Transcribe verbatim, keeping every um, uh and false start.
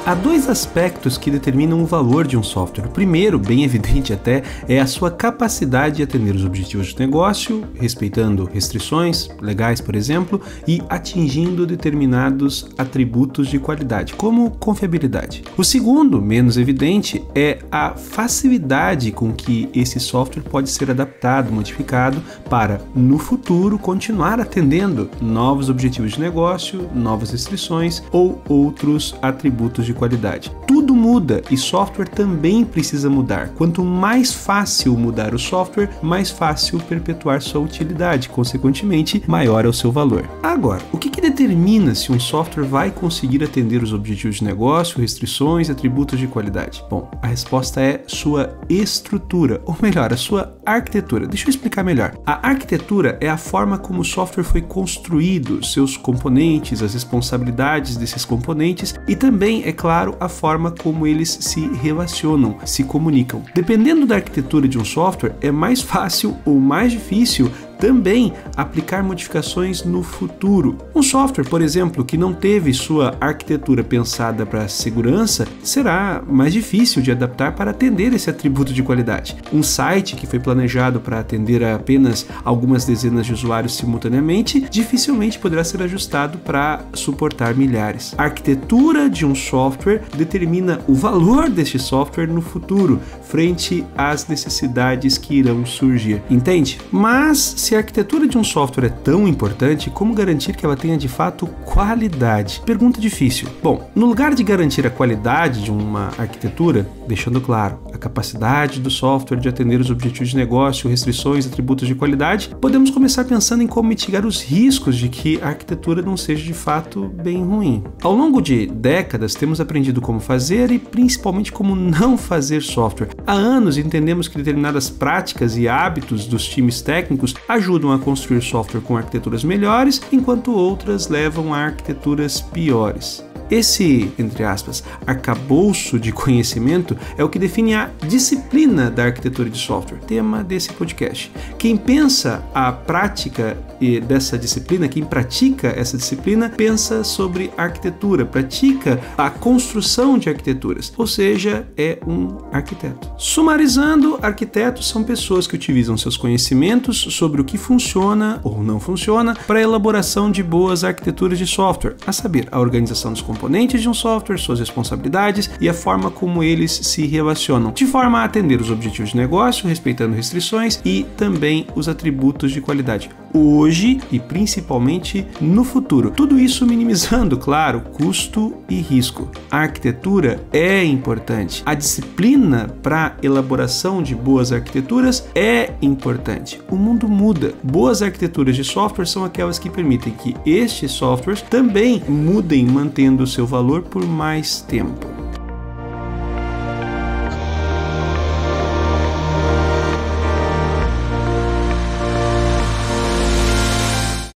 Há dois aspectos que determinam o valor de um software. O primeiro, bem evidente até, é a sua capacidade de atender os objetivos de negócio, respeitando restrições legais, por exemplo, e atingindo determinados atributos de qualidade, como confiabilidade. O segundo, menos evidente, é a facilidade com que esse software pode ser adaptado, modificado, para, no futuro, continuar atendendo novos objetivos de negócio, novas restrições ou outros atributos de qualidade. Tudo muda e software também precisa mudar. Quanto mais fácil mudar o software, mais fácil perpetuar sua utilidade, consequentemente, maior é o seu valor. Agora, o que, que determina se um software vai conseguir atender os objetivos de negócio, restrições e atributos de qualidade? Bom, a resposta é sua estrutura, ou melhor, a sua arquitetura. Deixa eu explicar melhor. A arquitetura é a forma como o software foi construído, seus componentes, as responsabilidades desses componentes e também, é claro, a forma como eles se relacionam, se comunicam. Dependendo da arquitetura de um software, é mais fácil ou mais difícil também aplicar modificações no futuro. Um software, por exemplo, que não teve sua arquitetura pensada para segurança, será mais difícil de adaptar para atender esse atributo de qualidade. Um site que foi planejado para atender a apenas algumas dezenas de usuários simultaneamente, dificilmente poderá ser ajustado para suportar milhares. A arquitetura de um software determina o valor deste software no futuro, frente às necessidades que irão surgir. Entende? Mas se a arquitetura de um software é tão importante, como garantir que ela tenha de fato qualidade? Pergunta difícil. Bom, no lugar de garantir a qualidade de uma arquitetura, deixando claro a capacidade do software de atender os objetivos de negócio, restrições, atributos de qualidade, podemos começar pensando em como mitigar os riscos de que a arquitetura não seja de fato bem ruim. Ao longo de décadas, temos aprendido como fazer e principalmente como não fazer software. Há anos entendemos que determinadas práticas e hábitos dos times técnicos ajudam a construir software com arquiteturas melhores, enquanto outras levam a arquiteturas piores. Esse, entre aspas, arcabouço de conhecimento é o que define a disciplina da arquitetura de software, tema desse podcast. Quem pensa a prática dessa disciplina, quem pratica essa disciplina, pensa sobre arquitetura, pratica a construção de arquiteturas, ou seja, é um arquiteto. Sumarizando, arquitetos são pessoas que utilizam seus conhecimentos sobre o que funciona ou não funciona para a elaboração de boas arquiteturas de software, a saber, a organização dos componentes de um software, suas responsabilidades e a forma como eles se relacionam, de forma a atender os objetivos de negócio, respeitando restrições e também os atributos de qualidade, hoje e principalmente no futuro. Tudo isso minimizando, claro, custo e risco. A arquitetura é importante. A disciplina para elaboração de boas arquiteturas é importante. O mundo muda. Boas arquiteturas de software são aquelas que permitem que estes softwares também mudem, mantendo o seu valor por mais tempo.